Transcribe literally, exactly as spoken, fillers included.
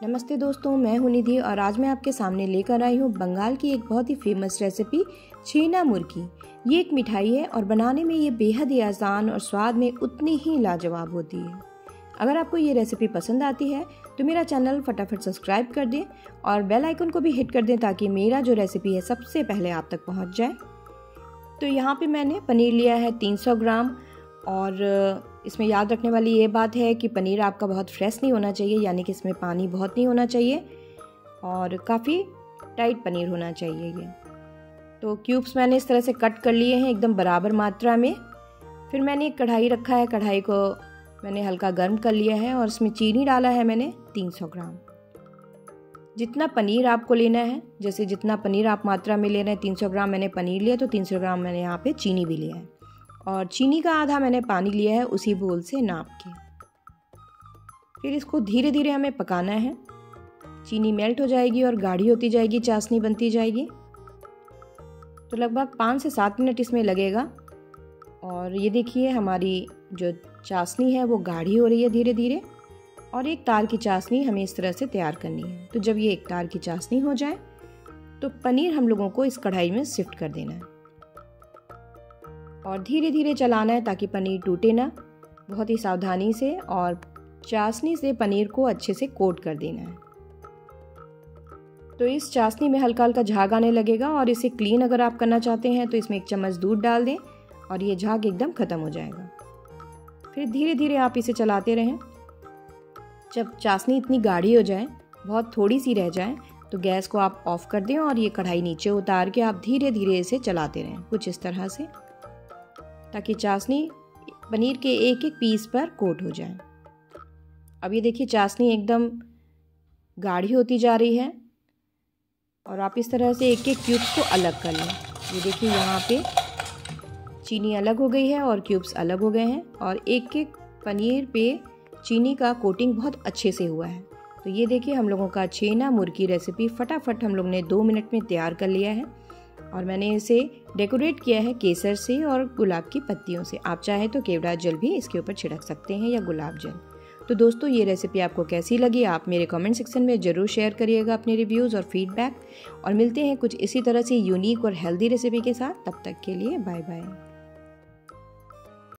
नमस्ते दोस्तों, मैं हूं निधि और आज मैं आपके सामने लेकर आई हूं बंगाल की एक बहुत ही फेमस रेसिपी छेना मुर्गी। ये एक मिठाई है और बनाने में ये बेहद ही आसान और स्वाद में उतनी ही लाजवाब होती है। अगर आपको ये रेसिपी पसंद आती है तो मेरा चैनल फटाफट सब्सक्राइब कर दें और बेल आइकन को भी हिट कर दें ताकि मेरा जो रेसिपी है सबसे पहले आप तक पहुँच जाए। तो यहाँ पर मैंने पनीर लिया है तीन सौ ग्राम और इसमें याद रखने वाली ये बात है कि पनीर आपका बहुत फ्रेश नहीं होना चाहिए, यानी कि इसमें पानी बहुत नहीं होना चाहिए और काफ़ी टाइट पनीर होना चाहिए ये। तो क्यूब्स मैंने इस तरह से कट कर लिए हैं एकदम बराबर मात्रा में। फिर मैंने एक कढ़ाई रखा है, कढ़ाई को मैंने हल्का गर्म कर लिया है और इसमें चीनी डाला है मैंने तीन सौ ग्राम। जितना पनीर आपको लेना है, जैसे जितना पनीर आप मात्रा में ले रहे हैं, तीन सौ ग्राम मैंने पनीर लिया तो तीन सौ ग्राम मैंने यहाँ पे चीनी भी लिया है और चीनी का आधा मैंने पानी लिया है उसी बोल से नाप के। फिर इसको धीरे धीरे हमें पकाना है। चीनी मेल्ट हो जाएगी और गाढ़ी होती जाएगी, चाशनी बनती जाएगी। तो लगभग पाँच से सात मिनट इसमें लगेगा और ये देखिए हमारी जो चाशनी है वो गाढ़ी हो रही है धीरे धीरे और एक तार की चाशनी हमें इस तरह से तैयार करनी है। तो जब ये एक तार की चाशनी हो जाए तो पनीर हम लोगों को इस कढ़ाई में शिफ्ट कर देना है और धीरे धीरे चलाना है ताकि पनीर टूटे ना, बहुत ही सावधानी से, और चाशनी से पनीर को अच्छे से कोट कर देना है। तो इस चाशनी में हल्का हल्का झाग आने लगेगा और इसे क्लीन अगर आप करना चाहते हैं तो इसमें एक चम्मच दूध डाल दें और ये झाग एकदम ख़त्म हो जाएगा। फिर धीरे धीरे आप इसे चलाते रहें। जब चाशनी इतनी गाढ़ी हो जाए, बहुत थोड़ी सी रह जाए, तो गैस को आप ऑफ कर दें और ये कढ़ाई नीचे उतार के आप धीरे धीरे इसे चलाते रहें कुछ इस तरह से, ताकि चाशनी पनीर के एक एक पीस पर कोट हो जाए। अब ये देखिए चाशनी एकदम गाढ़ी होती जा रही है और आप इस तरह से एक एक क्यूब्स को अलग कर लें। ये देखिए यहाँ पे चीनी अलग हो गई है और क्यूब्स अलग हो गए हैं और एक एक पनीर पे चीनी का कोटिंग बहुत अच्छे से हुआ है। तो ये देखिए हम लोगों का छेना मुर्गी रेसिपी फटाफट हम लोग ने दो मिनट में तैयार कर लिया है और मैंने इसे डेकोरेट किया है केसर से और गुलाब की पत्तियों से। आप चाहे तो केवड़ा जल भी इसके ऊपर छिड़क सकते हैं या गुलाब जल। तो दोस्तों ये रेसिपी आपको कैसी लगी आप मेरे कमेंट सेक्शन में ज़रूर शेयर करिएगा अपने रिव्यूज़ और फीडबैक, और मिलते हैं कुछ इसी तरह से यूनिक और हेल्दी रेसिपी के साथ। तब तक के लिए बाय बाय।